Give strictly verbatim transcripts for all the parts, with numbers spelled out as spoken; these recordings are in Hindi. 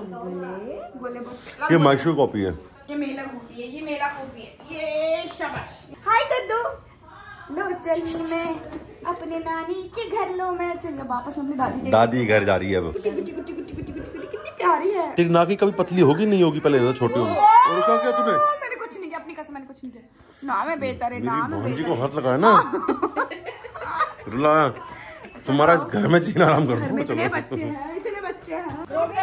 गोले ये मायशू कॉपी है, ये मेला कॉपी है, ये मेला कॉपी है, ये शाबाश। हाय कद्दू, लो चली मैं अपने नानी के घर, लो मैं चलिए वापस अपनी दादी के दादी घर जा रही है अब। कितनी प्यारी है। तेरी नाक की कभी पतली होगी नहीं होगी, पहले तो छोटी होगी। और क्या क्या तूने? मैंने कुछ नहीं किया, अपनी कसम मैंने कुछ नहीं किया। ना मैं बेहतर है, ना मैं भांजी को हाथ लगाया ना रुला, तुम्हारा इस घर में जीना आराम कर दो। इतने बच्चे हैं, इतने बच्चे हैं।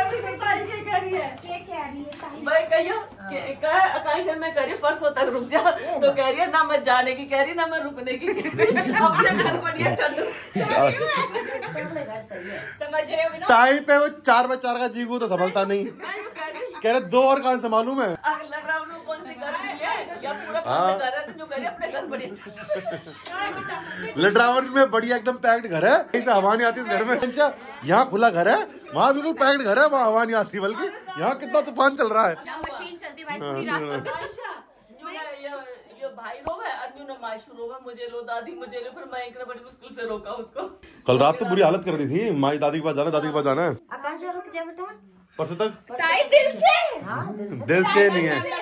भाई कहियो आकांक्षा मैं कह रही फरसों तक रुक जा, तो कह रही है ना मैं जाने की कह रही ना मैं रुकने की, अपने घर बढ़िया ठंडू। समझ रहे हो ना? ताई पे वो चार बाय चार का जीगू तो संभलता नहीं, कह रहे दो और कहाँ संभालू मैं। लग रहा हूँ कौन सी घर मिली है या पूरा बंद कर रहा है, तो जो कह रही अपने घर बढ़िया। लड्रावन में बढ़िया एकदम पैक्ड घर है, ऐसे हवा नहीं आती इस घर में। यहाँ खुला घर है, वहाँ बिल्कुल पैक्ड घर है, वहाँ हवा नहीं आती, बल्कि यहाँ कितना तूफान चल रहा है। मशीन चलती भाई पूरी रात। ये भाई रोवे, अन्यू ने मायशू रोवे, मुझे लो दादी मुझे लो, फिर मैं इतने बड़ी मुश्किल से रोका उसको। कल रात तो बुरी हालत कर दी थी, माई दादी के पास जाना, दादी के पास जाना है। आकांक्षा रुक जा बेटा, परसों तक दिल से, दिल से नहीं है।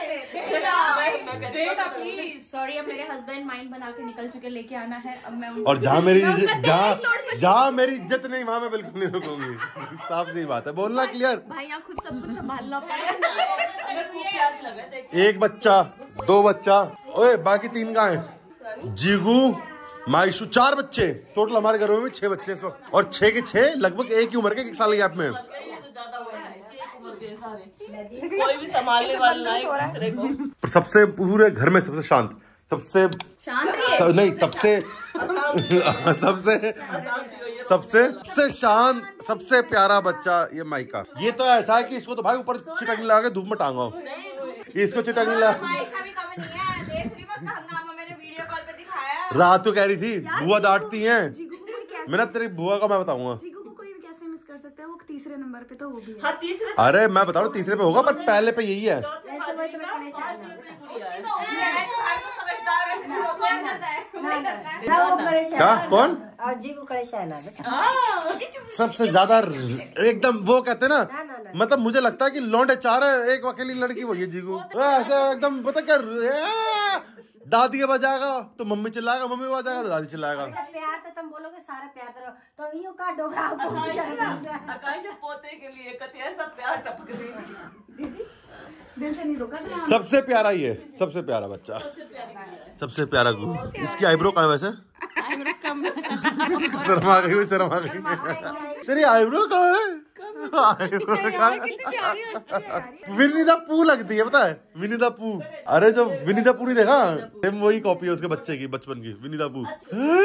सॉरी, अब मेरे हस्बैंड माइंड बना के निकल चुके, लेके आना है अब मैं। और जहाँ मेरी जहाँ जहाँ मेरी इज्जत नहीं, वहाँ मैं बिल्कुल नहीं रुकूंगी। साफ सी बात है, बोलना क्लियर। भाई यहाँ खुद सब कुछ संभालना एक बच्चा, दो बच्चा, ओए बाकी तीन कहाँ हैं? जीगू, मायशू, चार बच्चे टोटल हमारे घरों में छह बच्चे इस वक्त, और छह के छह लगभग एक ही उम्र के, एक साल गैप में। कोई भी संभालने वाला नहीं को। सबसे पूरे घर में सबसे शांत, सबसे सब, नहीं सबसे सबसे सबसे सबसे शांत, सबसे प्यारा बच्चा ये माइका। ये तो ऐसा है कि इसको तो भाई ऊपर चिटकने लगा के धूप में टांगा, इसको चिटकने लगा। रात को कह रही थी बुआ डांटती हैं, मैंने तेरी बुआ का मैं बताऊंगा। तीसरे नंबर पे तो होगी। हाँ, तीसरे। अरे मैं बता रहा हूँ तीसरे पे होगा, पर पहले पे यही है। क्या कौन? सबसे ज्यादा एकदम वो कहते हैं ना, मतलब मुझे लगता है कि लौंडे चार है, एक अकेली लड़की वो ये जीगू ऐसे एकदम पता क्या, दादी के पास जाएगा तो मम्मी चिल्लाएगा, मम्मी के पास जाएगा तो दादी चिल्लाएगा। प्यार तो तुम बोलोगे सारा प्यार करो, तो यूं का डोरा आकांक्षा पोते के लिए कति ऐसा प्यार टपक रही, दिल से नहीं रोका। सबसे प्यारा ही है, सबसे प्यारा बच्चा, सबसे प्यारा गुरु। इसकी आईब्रो कहाँ है वैसे? शर्मा गई, शर्मा गई। तेरी आईब्रो कहाँ है? विनी द पू लगती है, पता है विनी द पू। अरे जो विनी द पू नहीं देखा, सेम वही कॉपी है उसके बच्चे की, बचपन की, विनी द पू।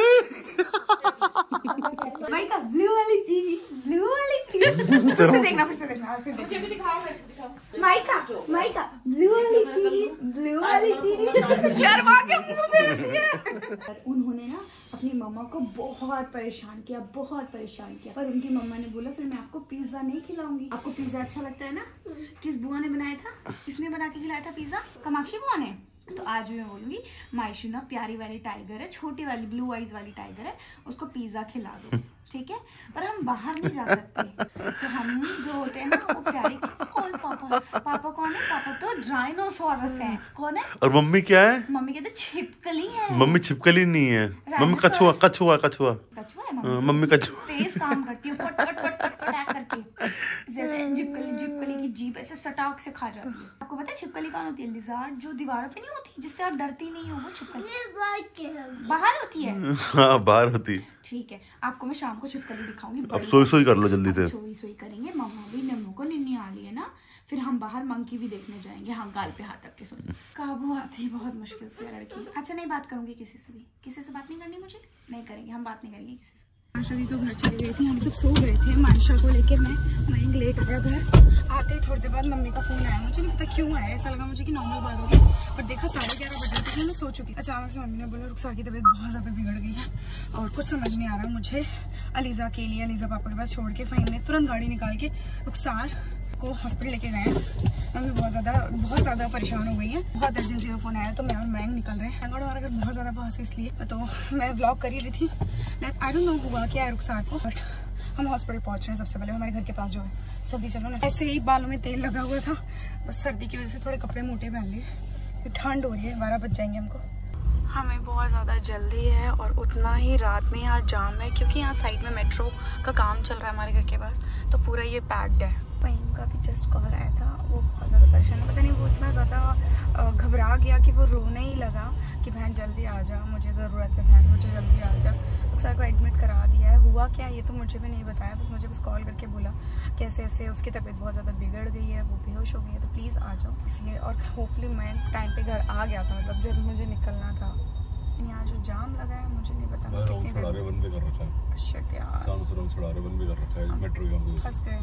माइका ब्लू वाली चीज, ब्लू वाली चीज। फिर से देखना, फिर से देखना, फिर मुझे भी दिखाओ, दिखाओ। माइका, माइका ब्लू वाली चीज, ब्लू वाली चीज। शर्मा के मुंह में रखी है। उन्होंने ना अपनी मम्मा को बहुत परेशान किया, बहुत परेशान किया, पर उनकी मम्मा ने बोला फिर मैं आपको पिज्जा नहीं खिलाऊंगी। आपको पिज्जा अच्छा लगता है ना? किस बुआ ने बनाया था? किसने बना के खिलाया था पिज्जा? कामाक्षी बुआ ने। तो आज भी मैं बोलूंगी मायशू ना प्यारी वाली टाइगर है, छोटी वाली ब्लू आइज वाली टाइगर है, उसको पिज्जा खिला दो, ठीक है? पर हम बाहर नहीं जा सकते, तो हम जो होते हैं ना वो प्यारी। कौन पापा? पापा कौन है? पापा तो डायनासोरस है। कौन है? और मम्मी क्या है? मम्मी कहते छिपकली है। मम्मी छिपकली नहीं है, मम्मी कछुआ, कछुआ, कछुआ, कछुआ है मम्मी। मम्मी कछुआ। तेज काम करती है, फट फट फट फट फटाक करके, जैसे छिपकली, छिपकली की जीभ ऐसे सटाक से खा जाती है। आपको पता है छिपकली कौन होती है? लिज़ार्ड, जो दीवारों पे नहीं होती, जिससे आप डरती नहीं हो, वो छिपकली बाहर होती है। हाँ बाहर होती। ठीक है, आपको मैं शाम को छिपकली दिखाऊंगी। अब सोई सोई कर लो जल्दी से। सोई सोई करेंगे, मम्मा भी नन्नू को निन्नी आ रही है ना, फिर हम बाहर मंकी भी देखने जाएंगे। हाँ, गाल पे हाथ रख के सोई। काबू आती है बहुत मुश्किल से लड़की। अच्छा नहीं बात करूंगी किसी से भी, किसी से बात नहीं करनी मुझे, नहीं करेंगे, हम बात नहीं करेंगे किसी से। मानशा दी तो घर चली गई थी, हम सब सो गए थे। मानशा को लेके मैं मैं लेट आया घर। आते ही थोड़ी देर बाद मम्मी का फोन आया, मुझे नहीं पता क्यों आया, ऐसा लगा मुझे कि नॉर्मल बात होगी, पर देखा साढ़े ग्यारह बज रहे थे, मैं सो चुकी। अचानक से मम्मी ने बोला रुखसार की तबीयत बहुत ज़्यादा बिगड़ गई है और कुछ समझ नहीं आ रहा मुझे। अलीज़ा के लिए, अलीज़ा पापा के पास छोड़ के फ़हीम ने तुरंत गाड़ी निकाल के रुखसार को हॉस्पिटल लेके गए। मम्मी बहुत ज़्यादा बहुत ज़्यादा परेशान हो गई है, बहुत अर्जेंसी में फ़ोन आया, तो मैं और मैंग निकल रहे हैं। हमारा घर बहुत ज़्यादा पास है, इसलिए तो मैं व्लॉग कर ही रही थी। आई डोंट नो हुआ क्या है रुखसार को, बट हम हॉस्पिटल पहुंच रहे हैं सबसे पहले, हमारे घर के पास जो है। जल्दी चलो ना। ऐसे ही बालों में तेल लगा हुआ था, बस सर्दी की वजह से थोड़े कपड़े मोटे पहन लिए। ठंड हो रही है, बारह बज जाएंगे हमको। हमें बहुत ज़्यादा जल्दी है और उतना ही रात में यहाँ जाम है, क्योंकि यहाँ साइड में मेट्रो का काम चल रहा है हमारे घर के पास, तो पूरा ये पैक्ड है। फहीम का भी जस्ट कॉल आया था, वो बहुत ज़्यादा परेशान है। पता नहीं वो इतना ज़्यादा घबरा गया कि वो रोने ही लगा कि बहन जल्दी आ जा, मुझे ज़रूरत है बहन, मुझे जल्दी आ जा। अक्सर को एडमिट करा दिया है। हुआ क्या ये तो मुझे भी नहीं बताया, बस मुझे बस कॉल करके बोला कैसे ऐसे उसकी तबीयत बहुत ज़्यादा बिगड़ गई है, वो बेहोश हो गई है, तो प्लीज़ आ जाओ। इसलिए, और होपफुली मैं टाइम पे घर आ गया था, मतलब जब मुझे निकलना था। यहाँ जो जाम लगा है मुझे नहीं पता कितनी देर बंद भी कर रखा है। शिट यार, छुड़ारे बंद भी कर रखा है मेट्रो का, फंस गए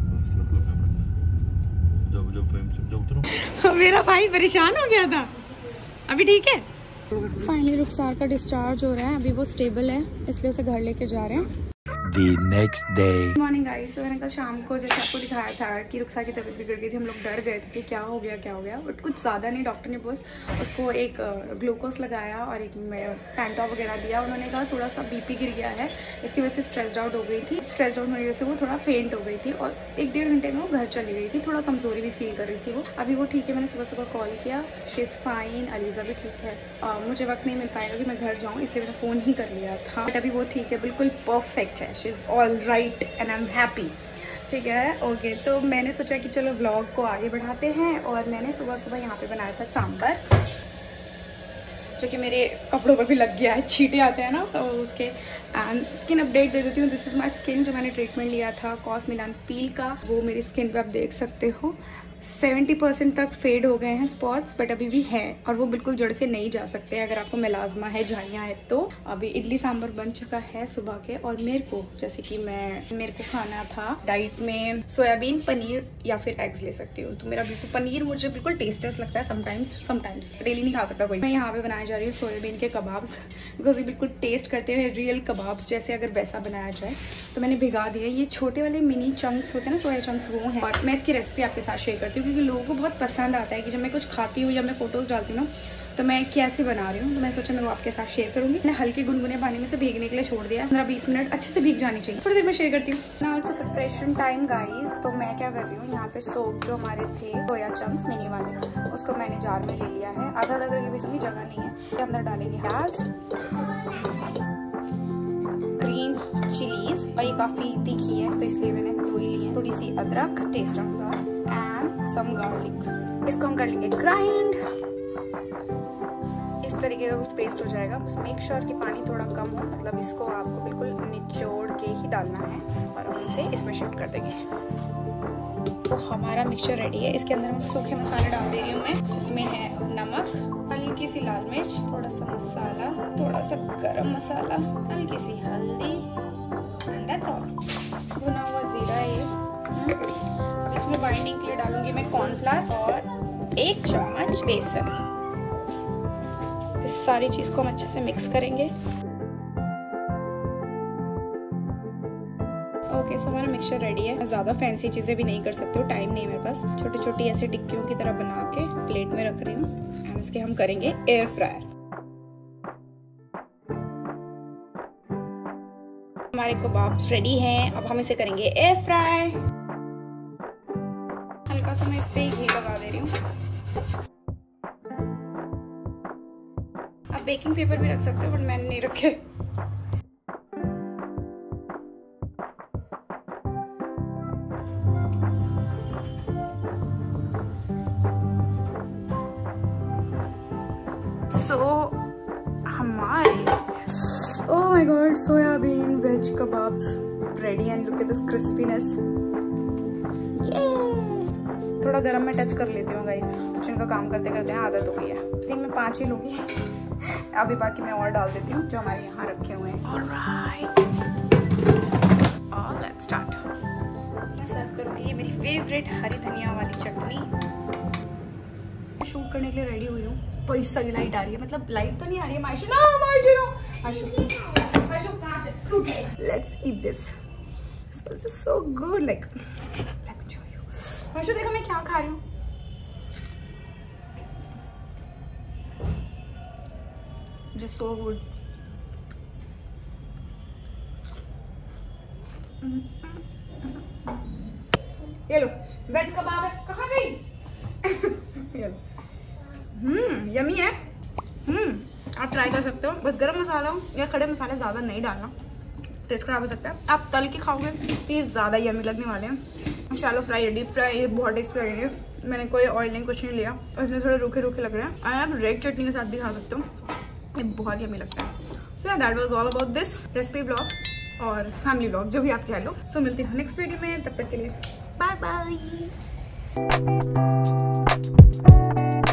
जब जब फ्रेम से जब उतरो। मेरा भाई परेशान हो गया था, अभी ठीक है। फाइनली रुखसार का डिस्चार्ज हो रहा है, अभी वो स्टेबल है, इसलिए उसे घर लेके जा रहे हैं। The next day. Morning guys, तो मैंने कल शाम को जैसे आपको दिखाया था कि रुखसार की तबीयत बिगड़ गई थी, हम लोग डर गए थे कि क्या हो गया क्या हो गया, बट कुछ ज़्यादा नहीं। डॉक्टर ने बस उसको एक ग्लूकोज लगाया और एक पैंटॉप वगैरह दिया। उन्होंने कहा थोड़ा सा बीपी गिर गया है, इसकी वजह से स्ट्रेस्ड आउट हो गई थी। स्ट्रेस्ड आउट होने की वजह से वो थोड़ा फेंट हो गई थी और एक डेढ़ घंटे में वो घर चली गई थी। थोड़ा कमजोरी भी फील कर रही थी वो, अभी वो ठीक है। मैंने सुबह सुबह कॉल किया, शी इज़ फाइन, अलीज़ा भी ठीक है। आ, मुझे वक्त नहीं मिल पाएगा कि मैं घर जाऊँ, इसलिए मैंने फ़ोन ही कर लिया था, बट अभी वो ठीक है, बिल्कुल परफेक्ट है। She is all right and I am happy. ठीक है, ओके। तो मैंने सोचा कि चलो व्लॉग को आगे बढ़ाते हैं, और मैंने सुबह सुबह यहाँ पे बनाया था सांबर, जो कि मेरे कपड़ों पर भी लग गया है, छींटे आते हैं ना, तो उसके। एंड स्किन अपडेट दे देती हूँ, दिस इज़ माय स्किन। जो मैंने ट्रीटमेंट लिया था कॉस मिलान पील का, वो मेरी स्किन पे आप देख सकते हो सेवेंटी परसेंट तक फेड हो गए हैं स्पॉट्स, बट अभी भी हैं, और वो बिल्कुल जड़ से नहीं जा सकते अगर आपको मेलाज्मा है, झाइयाँ है तो। अभी इडली सांभर बन चुका है सुबह के, और मेरे को जैसे कि मैं मेरे को खाना था डाइट में सोयाबीन, पनीर या फिर एग्स ले सकती हूँ। तो मेरा बिल्कुल पनीर मुझे बिल्कुल टेस्टेस लगता है समटाइम्स, समटाइम्स डेली नहीं खा सकता कोई। मैं यहाँ पे बनाने जा रही हूँ सोयाबीन के कबाब्स, बिकॉज ये बिल्कुल टेस्ट करते हैं रियल कबाब्स जैसे, अगर वैसा बनाया जाए। तो मैंने भिगा दिया, ये छोटे वाले मिनी चंक्स होते हैं ना, सोया चंक्स, वो हैं। और मैं इसकी रेसिपी आपके साथ शेयर करती हूँ, क्योंकि लोगों को बहुत पसंद आता है कि जब मैं कुछ खाती हूँ या मैं फोटोज डालती हूँ ना, तो मैं कैसे बना रही हूँ, तो मैं सोचा मैं वो आपके साथ शेयर करूँगी। मैंने हल्के गुनगुने पानी में से भीगने के लिए छोड़ दिया, पंद्रह बीस मिनट अच्छे से भीग जानी चाहिए, थोड़ी देर में शेयर करती हूँ। Now it's preparation time guys. तो मैं क्या कर रही हूँ, यहाँ पे सोप जो हमारे थे सोया चंक्स मिनी वाले, उसको मैंने जार में ले लिया है। आधा आधा करके बेसन की जगह नहीं है, अंदर डालेंगे प्याज, ग्रीन चिलीज, और ये काफ़ी तीखी है तो इसलिए मैंने दो ही ली है। थोड़ी सी अदरक टेस्ट अनुसार एंड सम गार्लिक। इसको हम कर लेंगे ग्राइंड, इस तरीके का कुछ पेस्ट हो जाएगा। बस मेक श्योर कि पानी थोड़ा कम हो, मतलब इसको आपको बिल्कुल निचोड़ के ही डालना है, और हम इसे इसमें शिफ्ट कर देंगे। तो हमारा मिक्सचर रेडी है। इसके अंदर हम सूखे मसाले डाल दे रही हूँ मैं, जिसमें है नमक, हल्की सी लाल मिर्च, थोड़ा सा मसाला, थोड़ा सा गरम मसाला, हल्की सी हल्दी, एंड दैट्स ऑल। भुना हुआ जीरा है ये। अब इसमें बाइंडिंग के लिए डालूंगी मैं कॉर्नफ्लावर और एक चम्मच बेसन। इस सारी चीज को हम अच्छे से मिक्स करेंगे। ओके, सो हमारा मिक्सचर रेडी है। मैं ज़्यादा फैंसी चीज़ें भी नहीं कर सकती हूँ, टाइम नहीं है मेरे पास। छोटी छोटी ऐसे टिक्कियों की तरह बना के प्लेट में रख रही हूँ, एंड उसके हम करेंगे एयर फ्रायर। हमारे कबाब्स रेडी हैं, अब हम इसे करेंगे एयर फ्राई। हल्का सा मैं इस पे घी लगा दे रही हूँ। आप बेकिंग पेपर भी रख सकते हो, बट मैंने नहीं रखे। सो so, हमारे oh my god soybean veg kebabs ready, and look at this crispiness. ये थोड़ा गरम में टच कर लेती हूँ गाइस, किचन का काम करते करते आदत हो गई है। दिन में पाँच ही लूँगी, अभी बाकी मैं और डाल देती हूँ जो हमारे यहाँ रखे हुए हैं। ऑलराइट, और लेट्स स्टार्ट। मैं सर्व करूँगी ये मेरी फेवरेट हरी धनिया वाली चटनी। शूट करने के लिए रेडी हुई हूँ, पैसा की लाइट आ रही है, मतलब लाइट तो नहीं आ रही है। मायशू ना, मायशू ना, मायशू मायशू कहाँ है? रुक, let's eat this, smells so good, like let me show you। Mayshu देखो मैं क्या खा रही हूँ, just so good। ये लो वेज कबाब है, कहाँ गई? ये लो। हम्म यमी है। हम्म आप ट्राई कर सकते हो, बस गरम मसाला या खड़े मसाले ज़्यादा नहीं डालना, टेस्ट खराब हो सकता है। आप तल के खाओगे तो ये ज़्यादा यमी लगने वाले हैं। शैलो फ्राई, डीप फ्राई, ये बहुत टेस्टी लगेंगे। मैंने कोई ऑयल नहीं, कुछ नहीं लिया, और इसमें थोड़े रूखे रूखे लग रहे हैं। और आप रेड चटनी के साथ भी खा सकते हो, ये बहुत यमी लगता है। So that was all about this recipe vlog और फैमिली ब्लॉग, जो भी आप कह लो। सो so, मिलती हूँ नेक्स्ट वीडियो में, तब तक के लिए बाय बाय।